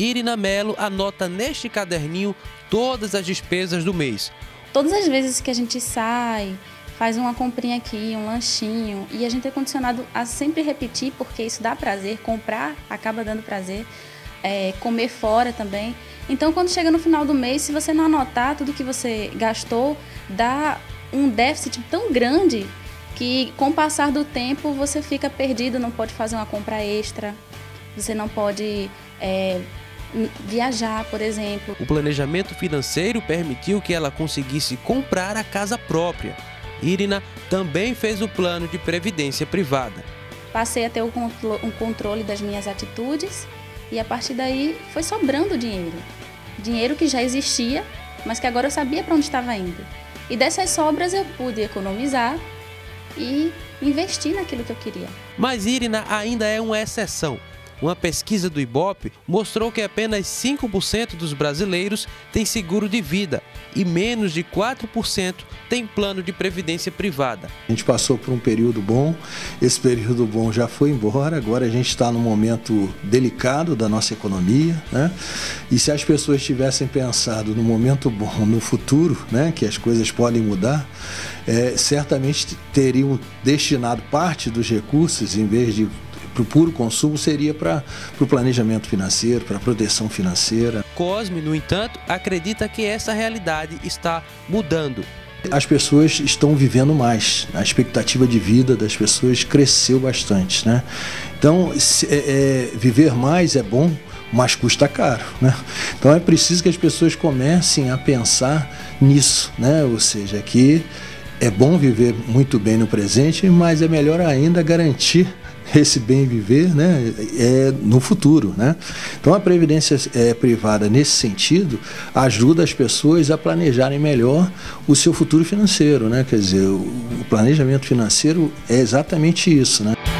Irina Mello anota neste caderninho todas as despesas do mês. Todas as vezes que a gente sai, faz uma comprinha aqui, um lanchinho, e a gente é condicionado a sempre repetir, porque isso dá prazer, comprar acaba dando prazer, comer fora também. Então, quando chega no final do mês, se você não anotar tudo que você gastou, dá um déficit tão grande que, com o passar do tempo, você fica perdido, não pode fazer uma compra extra, você não pode viajar, por exemplo. O planejamento financeiro permitiu que ela conseguisse comprar a casa própria. Irina também fez o plano de previdência privada. Passei a ter um controle das minhas atitudes e, a partir daí, foi sobrando dinheiro. Dinheiro que já existia, mas que agora eu sabia para onde estava indo. E dessas sobras eu pude economizar e investir naquilo que eu queria. Mas Irina ainda é uma exceção. Uma pesquisa do Ibope mostrou que apenas 5% dos brasileiros têm seguro de vida e menos de 4% têm plano de previdência privada. A gente passou por um período bom, esse período bom já foi embora, agora a gente está num momento delicado da nossa economia, né? E se as pessoas tivessem pensado no momento bom, no futuro, né, que as coisas podem mudar, certamente teriam destinado parte dos recursos, em vez de para o puro consumo, seria para o planejamento financeiro, para a proteção financeira. Cosme, no entanto, acredita que essa realidade está mudando. As pessoas estão vivendo mais, a expectativa de vida das pessoas cresceu bastante, né? Então, viver mais é bom, mas custa caro, né? Então é preciso que as pessoas comecem a pensar nisso, né? Ou seja, que é bom viver muito bem no presente, mas é melhor ainda garantir esse bem viver, né, no futuro, né? Então a previdência privada, nesse sentido, ajuda as pessoas a planejarem melhor o seu futuro financeiro, né? Quer dizer, o planejamento financeiro é exatamente isso, né?